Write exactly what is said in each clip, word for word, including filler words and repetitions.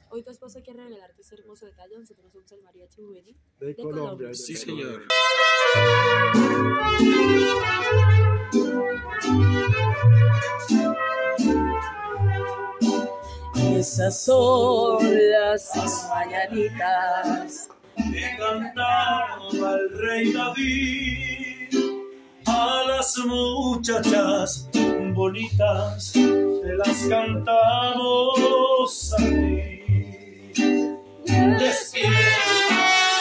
Hoy tu esposo quiere regalarte este hermoso detalle. Nosotros somos el Mariachi Juvenil de, de Colombia. Colombia. Sí, señor. Esas son las mañanitas que cantaba el rey David a las muchachas bonitas, te las cantamos a ti. Despierta,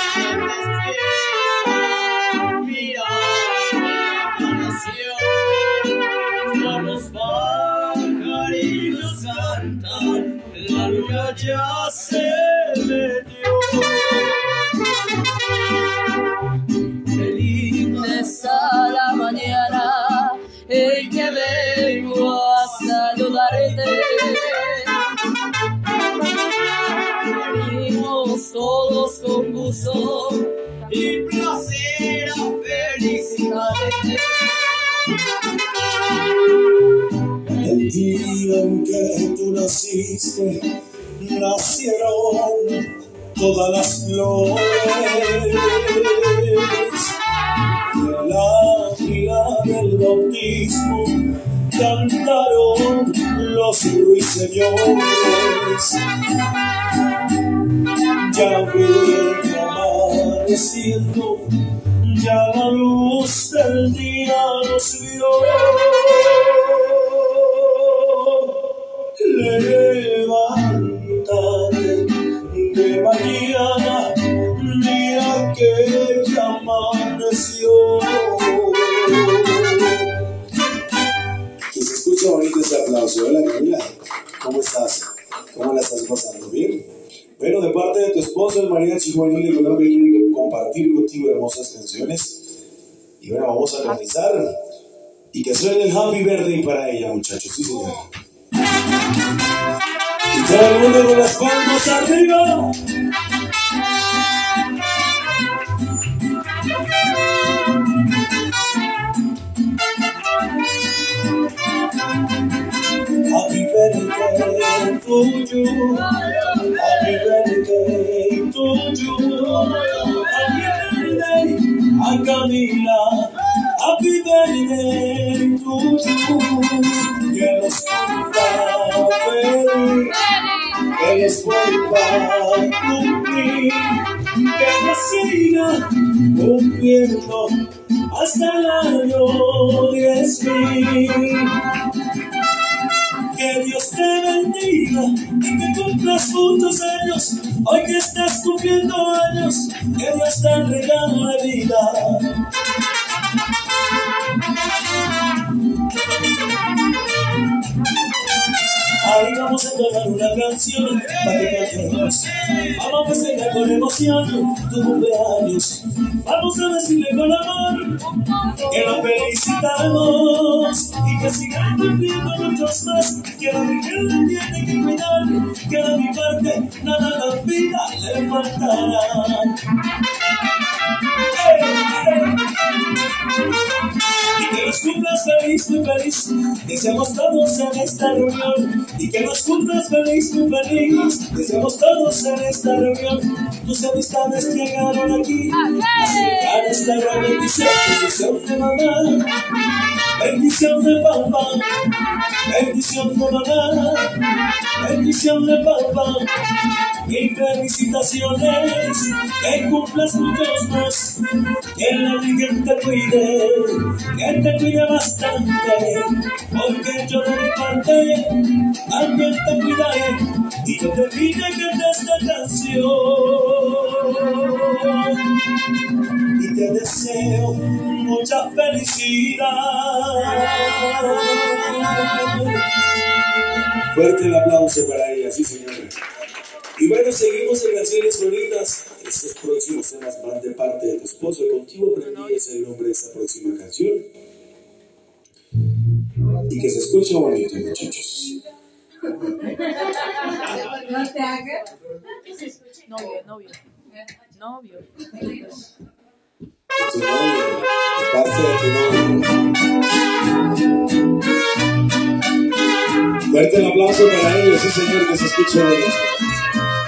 despierta, mira, amaneció, ya los pajarillos cantan, la luna ya se metió. Qué linda está la mañana en que vengo a saludarte. Venimos todos con gusto y placer a felicitarte. El día en que tú naciste, nacieron todas las flores. La fila del bautismo cantaron los ruiseñores. Ya viene amaneciendo, ya la luz del día nos vio. Levántate de mañana, mira que ya amaneció. Que se escucha bonito ese aplauso. Hola Camila, ¿cómo estás? ¿Cómo la estás pasando? ¿Bien? Bueno, de parte de tu esposo, el Mariachi Juvenil de Colombia, quiere compartir contigo hermosas canciones. Y bueno, vamos a comenzar. Y que suene el Happy Birthday para ella, muchachos. Sí, señor. Y todo el mundo con las palmas arriba. Happy birthday to you. Happy birthday to you. Happy birthday a Camila. Happy birthday to you. Que los cumpla feliz, que los vuelva a cumplir, que nos siga cumpliendo hasta el año diez mil. Que Dios te bendiga y que cumplas muchos años. Hoy que estás cumpliendo años, que Dios te regala la vida. Ahí vamos a tocar una canción para que cantemos. Vamos a festejar con emoción tu cumpleaños. Vamos a decirle con amor que lo felicitamos y que sigan cumpliendo muchos más. Que la mujer le tiene que cuidar, que de mi parte nada la vida le faltará. ¡Hey, hey! Y que los cumplas feliz, muy feliz. Deseamos todos en esta reunión. Y que los cumplas feliz, muy feliz. Deseamos todos en esta reunión. Tus amistades llegaron aquí a celebrar esta gran bendición. Bendición de mamá, bendición de papá, bendición de mamá, bendición de papá. Y felicitaciones, que cumplas muchos más. Que la Virgen te cuide, que te cuide bastante, porque yo de mi parte también te cuidaré. Y yo te vine que de esta canción y te deseo mucha felicidad. Fuerte el aplauso para ella, sí señora. Y bueno, seguimos en canciones bonitas. Estos próximos temas van de parte de tu esposo. Contigo aprendí es el nombre de esta próxima canción. Y que se escuche bonito, muchachos. No te hagas. Novio, novio. Novio. Tu novio, de parte de tu novio. Fuerte el aplauso para ellos, sí señor, que se escuche bonito.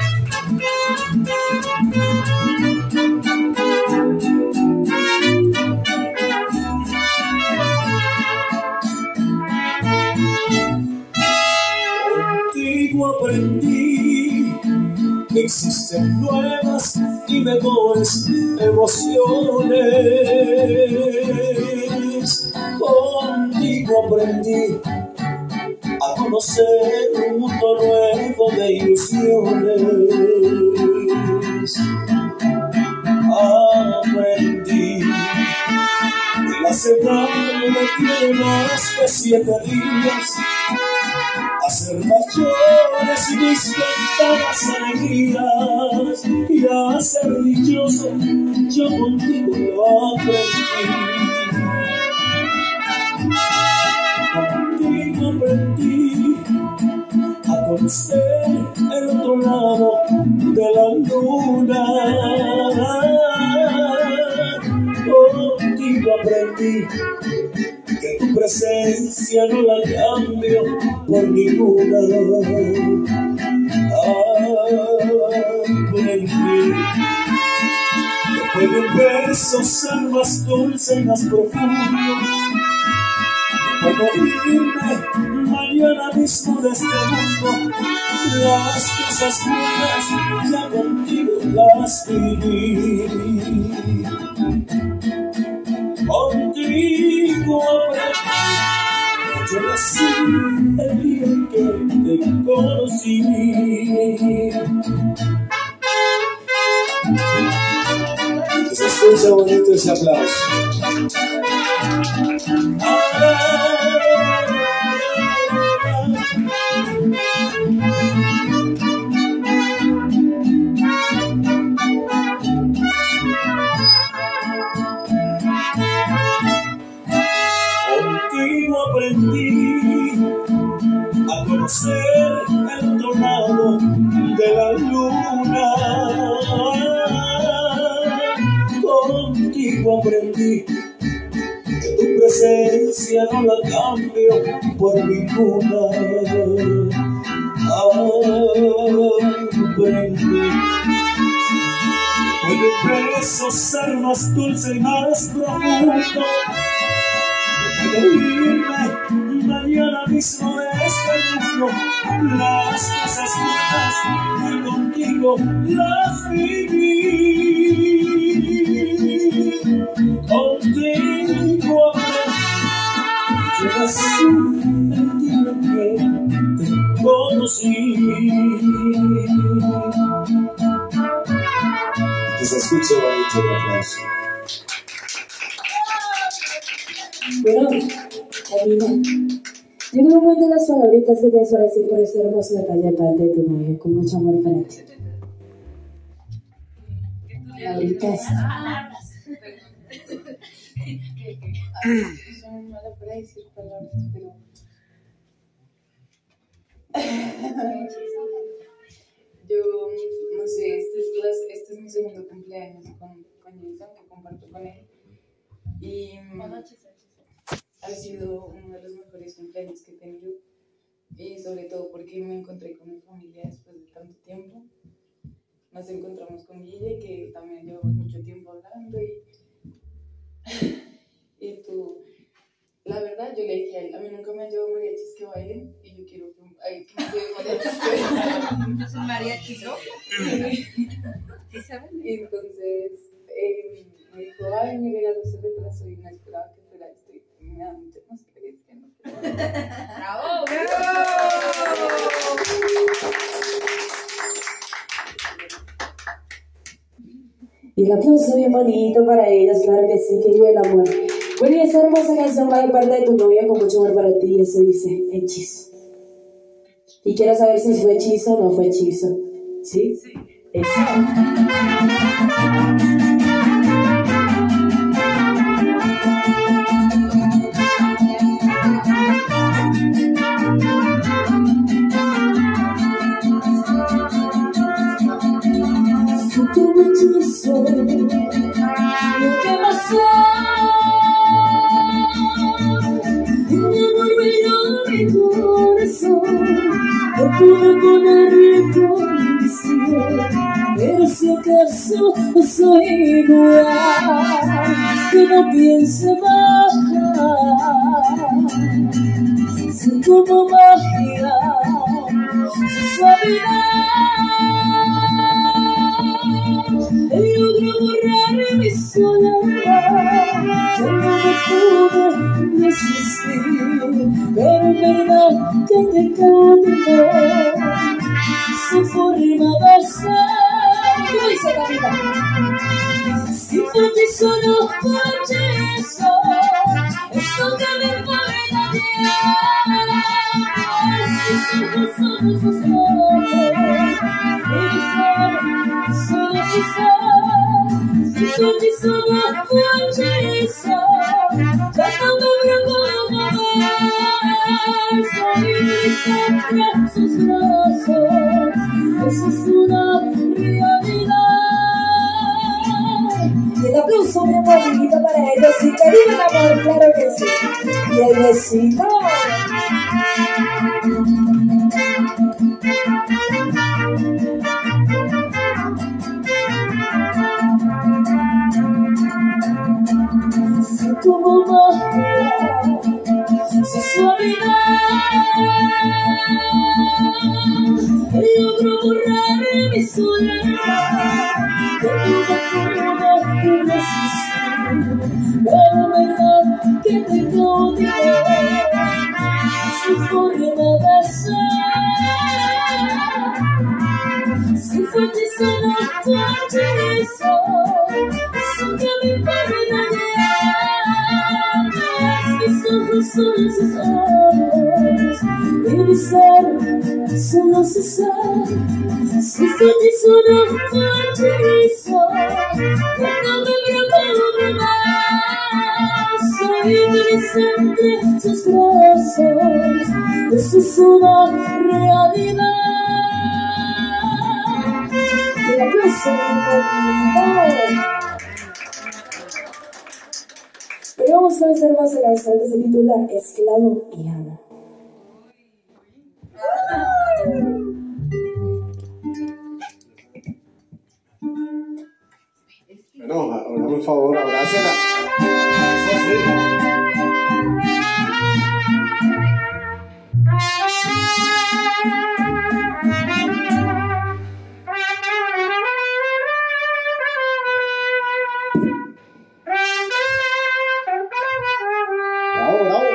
que existen nuevas y mejores emociones. Contigo aprendí a conocer un mundo nuevo de ilusiones. Aprendí que la semana tiene más de siete días, hacer mayores y mis contadas alegrías, y a ser dichoso yo contigo lo aprendí. Contigo aprendí a conocer el otro lado de la luna. Contigo aprendí que tu presencia no la cambio por ninguna. Aprendí que puede un beso ser más dulce y más profundo. Puedo irme mañana mismo de este mundo. Las cosas buenas ya contigo las viví. Contigo aprendí, yo nací el día que te conocí. Se escucha bonito ese aplauso. Contigo aprendí a conocer el otro lado de la luna. Contigo aprendí que tu presencia no la cambio por ninguna. Aprendí que puede un beso ser más dulce y más profundo. Puedo irme mañana mismo de este mundo. Las cosas buenas que contigo las viví. Contigo aprendí, yo nací el día que te conocí. Que se escuche bonito el aplauso. Bueno, Camila, llega un momento de las palabritas que tienes para decir por ese hermoso detalle de parte de tu novia, con mucho amor para ti. Palabritas. Soy mala para decir palabras, pero... Yo, no sé, este es, las, este es mi segundo cumpleaños con, con Jason, que comparto con él. Y ha sido uno de los mejores cumpleaños que he tenido. Y sobre todo porque me encontré con mi familia después de tanto tiempo. Nos encontramos con Guille, que también llevamos mucho tiempo hablando. Y, y tú, la verdad, yo le dije a él, a mí nunca me han llevado mariachis que bailen. Y yo quiero que, ay, que me lleven mariachis que bailen. Entonces, mariachis, ¿no? ¿Sí saben? Y entonces eh, me dijo, ay, mi regalo se retrasó y no esperaba que fuera esto. Y me da mucha más feliz que no. ¡Bravo! Y el aplauso bien bonito para ellas, claro que sí, que vive el amor. Bueno, y esa hermosa canción va de parte de tu novia con mucho amor para ti, y eso dice hechizo. Y quiero saber si fue hechizo o no fue hechizo. ¿Sí? Sí. Exacto. Como hechizo, lo que pasó, me volvió mi corazón, no pude ponerle condición, pero si acaso no soy igual, que no piense más, son como magia, su suavidad. che te cautivó, su forma de ser. ¿Cómo dice Camila? Si por ti solo fuerte eso, eso que me pone la tierra, si solo son sus ojos, y ser, solo su ser. Si por ti solo fuerte eso, ya no me preocupo más, soy siempre sus brazos, eso es una realidad. Y el aplauso muy bonito para ellos. Si te vive el amor, claro que sí. Y el besito. Si tu magia, su suavidad, logro borrar mi soledad. Que tú me pudo resistir, pero verdad que te cautivó, su forma de ser. Si fue ti solo tu hechizo, eso que me importa ya, mis ojos son sus ojos, y mi ser solo su ser. Si fue ti solo tu hechizo, que no me preocupe más, soy feliz entre sus brazos, eso es una realidad. Y el aplauso muy bonito. Pero vamos a hacer más de la canción que se titula Esclavo y Amo. Bueno, ahora por favor, abrácela. Bravo, bravo.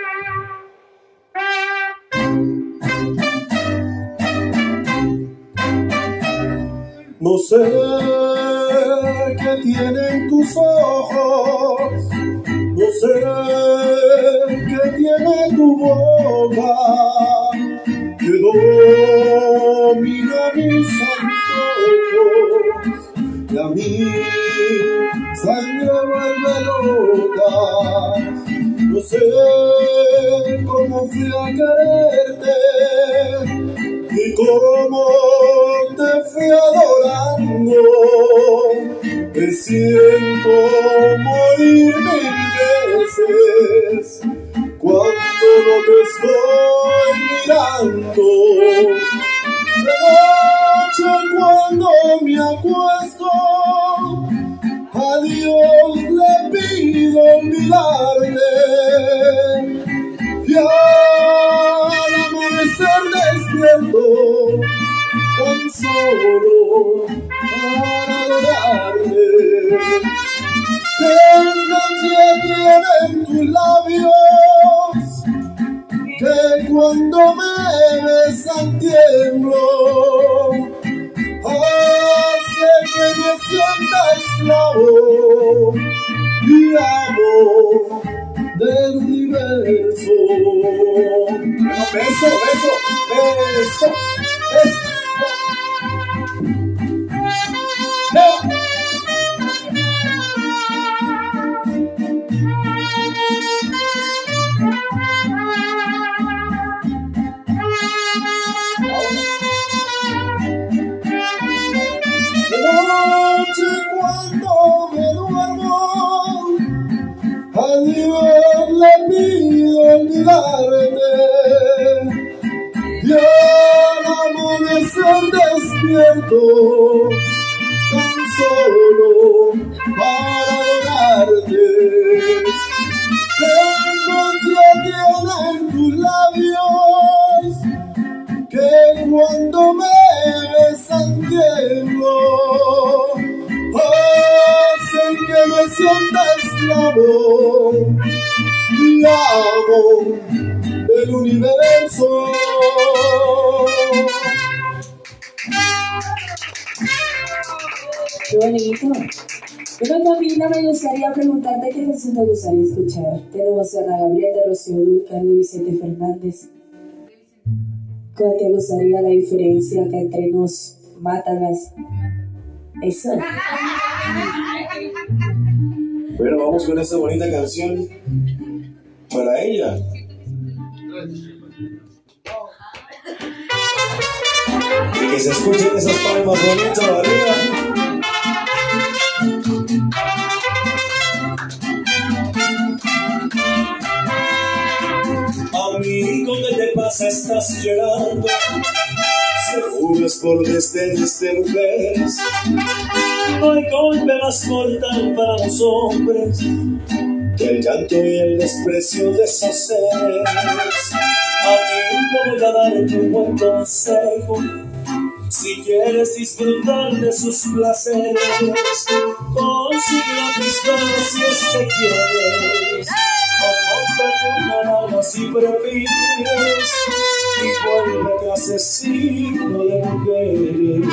No sé qué tienen tus ojos, no sé qué tiene tu boca, que domina mis antojos, y a mi sangre vuelve loca. No sé cómo fui a quererte, y cómo te fui adorando. Me siento morir mil veces cuando no te estoy mirando. De noche cuando me acuesto, a Dios le pido olvidarte, y al amanecer despierto tan solo para adorarte. ¿Qué influencia tienen tus labios que cuando me besan tiemblo? Hace que me sienta esclavo y amo del universo. Bueno, beso, beso, beso, beso. Yeah. De noche cuando me duermo, a Dios le pido olvidarte, y al amanecer despierto tan solo para adorarte. ¿Qué influencia tienen tus labios que cuando me besan tiemblo? Hacen que me sienta esclavo la amo del universo. Qué bonito. Bueno, Camila, me gustaría preguntarte qué canción te gustaría escuchar. Tenemos a Ana Gabriel, de Rocío Dúrcal, de Vicente Fernández. ¿Cuál te gustaría la diferencia que entre nos mátalas? Eso. Bueno, vamos con esta bonita canción para ella. Y que se escuchen esas palmas bonitas arriba. Amigo, ¿qué te pasa? Estás llorando. Seguro es por destellos de mujeres. No hay golpe más mortal para los hombres que el llanto y el desprecio de esos seres. Amigo, voy a darte un buen consejo. Si quieres disfrutar de sus placeres, consigue la pistola si es que quieres, o cómprate una bala si prefieres, y vuélvete asesino de mujeres.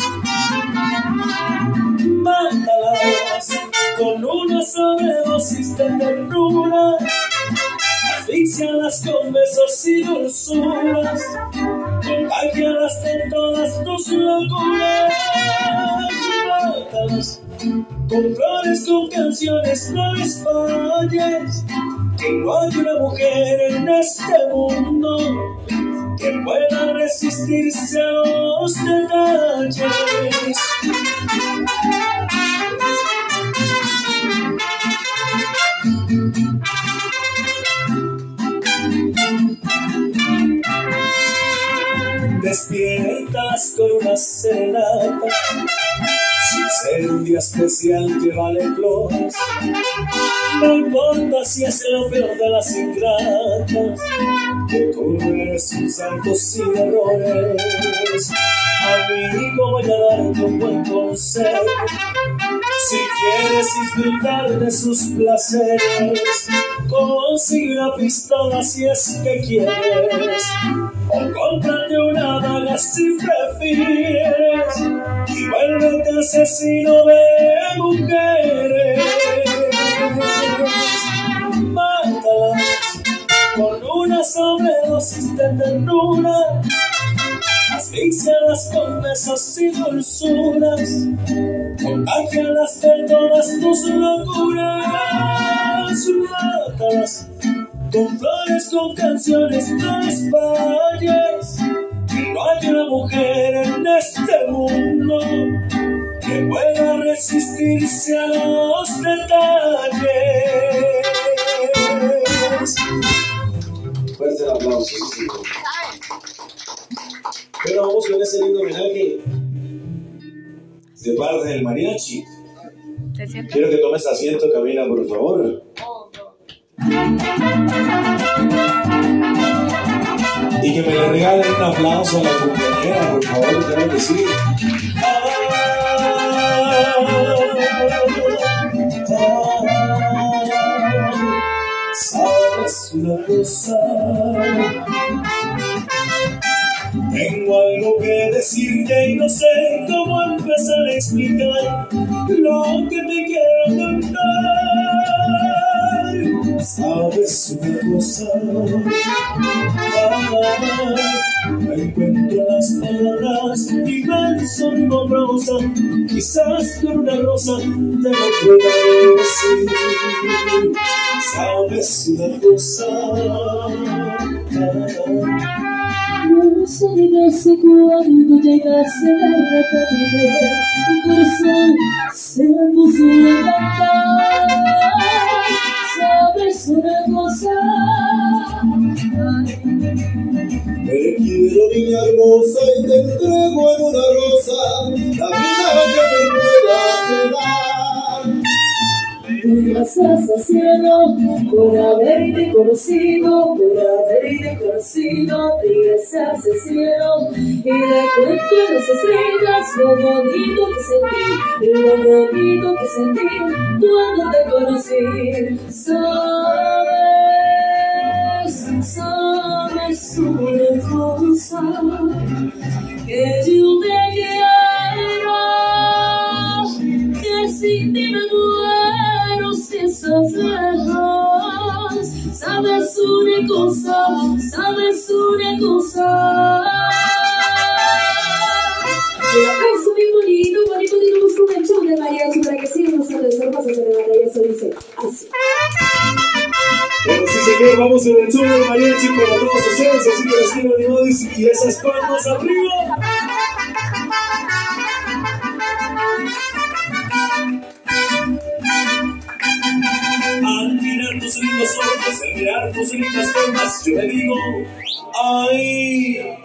Mátalas con una sobredosis de ternura, asfixialas con besos y dulzuras, contágialas de todas tus locuras. Mátalas con flores, con canciones, no les falles, que no hay una mujer en este mundo que pueda resistirse a los detalles. Despiertas con una serenata, sin ser un día especial, llévale flores. No importa si es lo peor de las ingratas, que tú no eres un santo sin errores. Amigo, voy a darte un buen consejo. Si quieres disfrutar de sus placeres, consigue una pistola si es que quieres, o cómprate una daga si prefieres, y vuélvete asesino de mujeres. Mátalas con una sobredosis de ternura, asfixialas con besos y dulzuras, contágialas de todas tus locuras. Mátalas con flores, con canciones, no les falles, que no hay una mujer en este mundo que pueda resistirse a los detalles. Fuerte el aplauso. Pero vamos con ese lindo homenaje de parte del mariachi. Quiero que tomes asiento, Camila, por favor. Y que me le regalen un aplauso a la compañera, por favor, claro que sí. Ah, ah, sabes una cosa, tengo algo que decirte y no sé cómo empezar a explicar lo que te quiero contar. Sabes una cosa, ah, no encuentro las palabras y me son nombrosa, quizás con una rosa te lo pueda decir. Sabes una cosa, ah, no sé ni sé cuándo llegaste de repente, mi corazón se puso a cantar. Sabes una cosa, te quiero, niña hermosa, y te entrego en una rosa la vida que me pueda quedar. gracias al cielo por haberte conocido, por haberte conocido, gracias al cielo, y le cuento a las estrellas lo bonito que sentí, lo bonito que sentí cuando te conocí. Sabes cosa, que yo te quiero, que sin ti me muero si estás lejos. Sabes una cosa, sabes una cosa. Un aplauso bien bonito, bonito, tenemos un show de mariachi para que sigan usando estas cosas de la batalla. Eso dice así. Bueno, sí señor, vamos en el show del mariachi para todos ustedes, así que les quiero animados y esas palmas arriba. Al mirar tus lindos ojos, al mirar tus lindas formas, yo le digo, ay.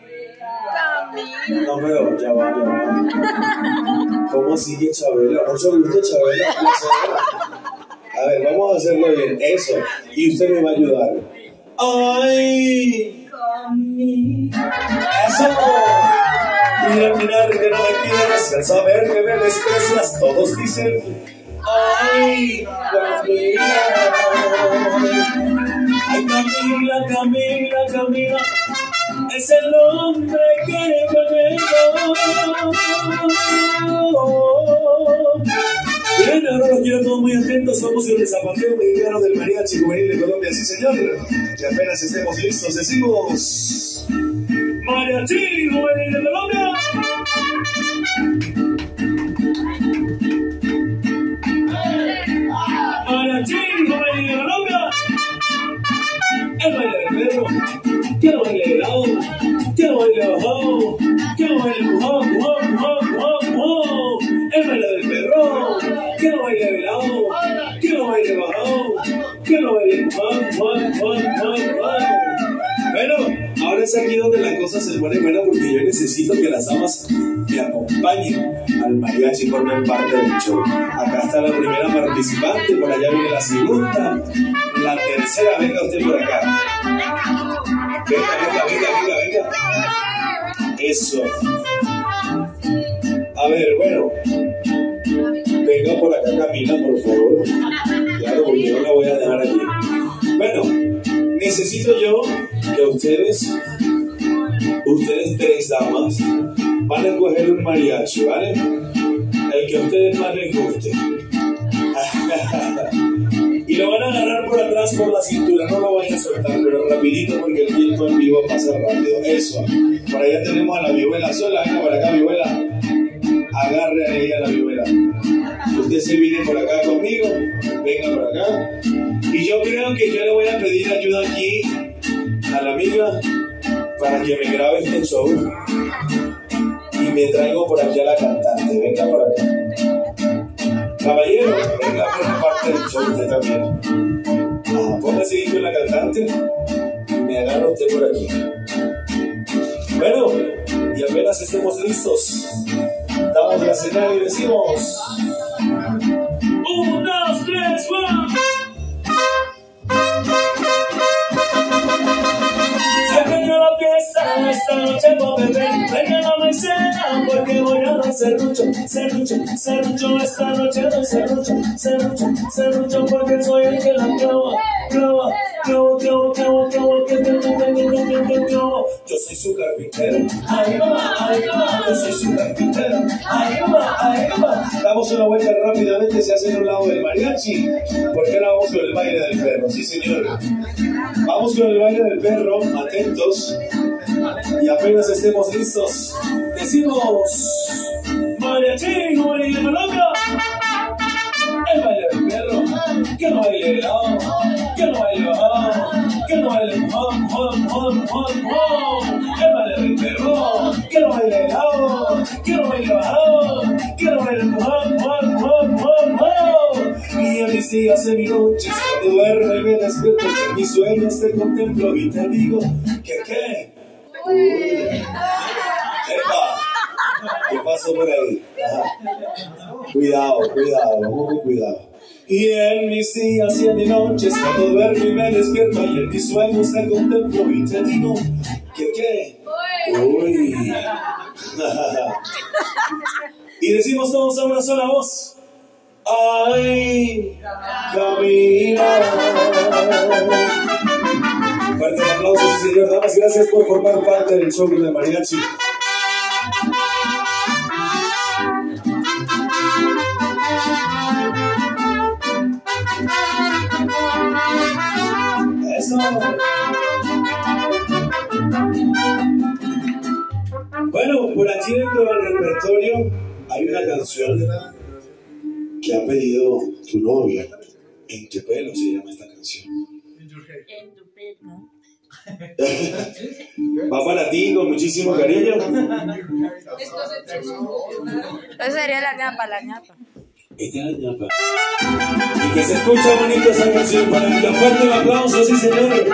No, pero ya va, ya va. ¿Cómo sigue Chabela? ¿Mucho gusto, Chabela? A ver, vamos a hacerlo bien. Eso. Y usted me va a ayudar. ¡Ay! ¡Eso! Y al mirar que no me quieres, al saber que me desprecias, todos dicen, ¡ay! Camila. ¡Ay, Camila, Camila, Camila! Es el hombre que conmigo. Bien, ahora los quiero todos muy atentos. Somos el zapateo mexicano del mariachi juvenil de Colombia, sí señor. Y apenas estemos listos, decimos mariachi juvenil de Colombia. Mariachi juvenil de Colombia. El baile del perro. Quiero baile helado, quiero baile bajado, quiero baile mojado, mojado, mojado, mojado. El baile del perro. Quiero baile velado, quiero baile bajado, quiero baile mojado, mojado, mojado, mojado. Bueno, ahora es aquí donde la cosa se pone buena porque yo necesito que las damas me acompañen al mariachi y formen parte del show. Acá está la primera participante, por allá viene la segunda, la tercera, venga usted por acá. Venga, venga, venga, venga, venga. Eso. A ver, bueno. Venga por acá, Camila, por favor. Claro, porque no la voy a dejar aquí. Bueno, necesito yo que ustedes, ustedes tres damas, van a escoger un mariachi, ¿vale? El que a ustedes más les guste. Y lo van a agarrar por atrás por la cintura, no lo vayan a soltar, pero rapidito porque el tiempo en vivo pasa rápido. Eso. Por allá tenemos a la vihuela sola, venga por acá, vihuela. Agarre a ella la vihuela. Usted se viene por acá conmigo, venga por acá. Y yo creo que yo le voy a pedir ayuda aquí a la amiga para que me grabe este show. Y me traigo por aquí a la cantante, venga por acá. Caballero, venga, forma parte del show usted también. Ah, póngase ahí con la cantante y me agarra usted por aquí. Bueno, y apenas estemos listos, damos la señal y decimos un, dos, tres, cuatro. Se acabó la fiesta, esta noche por beber. Venga la maicena, porque voy a dar serrucho, serrucho, serrucho. Esta noche doy serrucho, serrucho, serrucho, porque soy el que la clava, clava, clavo, clavo, clavo, clavo, que te clavo, clavo. Yo soy su carpintero, ay mamá, ay mamá, yo soy su carpintero, ay mamá, ay mamá. Damos una vuelta rápidamente, se hace a un lado del mariachi, porque ahora vamos con el baile del perro, sí señor. Vamos con el baile del perro, atentos, y apenas estemos listos, decimos mariachi, juvenil de Colombia. El baile del perro, que no baile helado, que no baile bajado, que no baile mojado, mojado, mojado, mojado, mojado. El baile del perro, que no baile helado, que no baile bajado, que no baile mojado, mojado, mojado, mojado, mojado. Y a mis días, en mis noches, cuando duermo y me despierto, que en mis sueños te contemplo y te digo que qué. ¡Epa! ¿Qué pasó por ahí? Ajá. Cuidado, cuidado, vamos con cuidado. Y en mis días y en mis noches, cuando duermo y me despierto, y en mis sueños te contemplo y te digo que qué. Uy. Y decimos todos a una sola voz. Ay, Camila. Fuerte el aplauso, sí señor. Damas, gracias por formar parte del show de mariachi. Eso. Bueno, por aquí dentro del repertorio hay una canción que ha pedido tu novia. En tu pelo se llama esta canción. En tu pelo. Va para ti con muchísimo cariño. Esa sería la ñapa, la ñapa. Esta es la ñapa. Y que se escucha bonito esa canción para ella. Fuerte el aplauso, sí señor.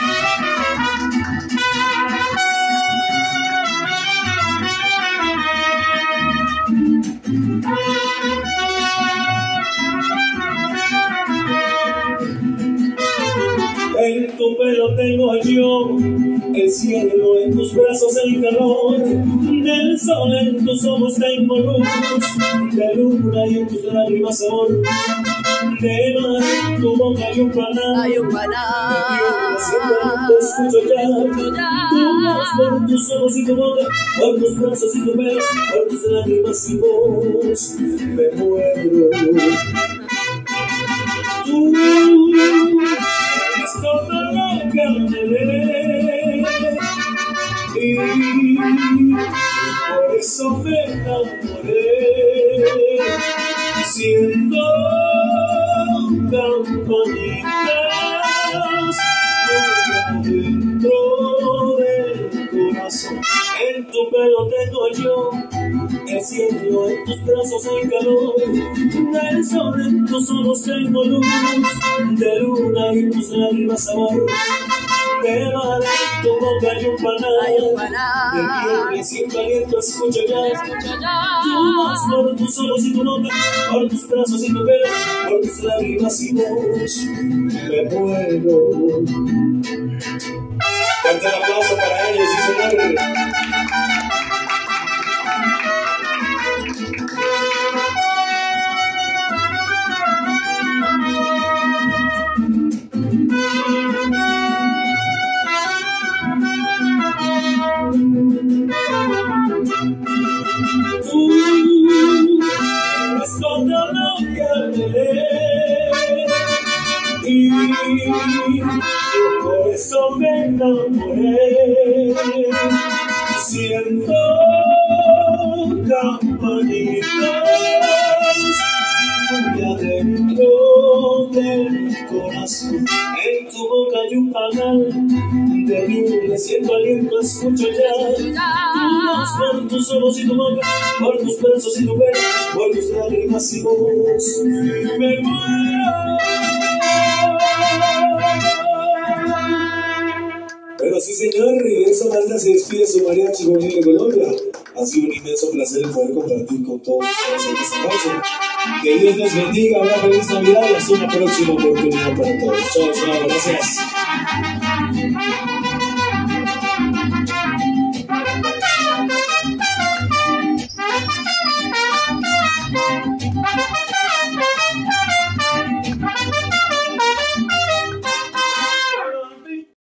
En tu pelo tengo yo el cielo, en tus brazos el calor del sol, en tus ojos tengo luz de luna y en tus lágrimas sabor de mar, en tu boca hay un panal, Hay un panal. te escucho ya, tu voz por tus ojos y tu boca, por tus brazos y tu pelo, por tus lágrimas y voz, me muero. Tú eres toda lo que anhelé y por eso me enamoré, siendo campanitas dentro del corazón. En tu pelo tengo yo el cielo, en tus brazos el calor del sol, en tus ojos tengo luz de luna y en tus lágrimas sabor de mar, en tu boca hay un panal de piel que siempre aliento escucho ya, tu voz por tus ojos y tu boca, por tus brazos y tu pelo, por tus lágrimas y voz, me muero. Fuerte el aplauso para ellos, sí señor. Tú eres todo lo que anhelé y por eso me enamoré, siendo campanitas muy adentro del corazón. En tu boca hay un panal de miel, siento aliento, escucho ya tu voz por tus ojos y tu boca, por tus brazos y tu pelo, por tus lágrimas y voz, me muero. Bueno, sí señor, y de esa manera se despide su mariachi juvenil de Colombia. Ha sido un inmenso placer el poder compartir con todos ustedes esta noche. Que Dios les bendiga, una feliz Navidad y hasta una próxima oportunidad para todos. Chao, chao, gracias.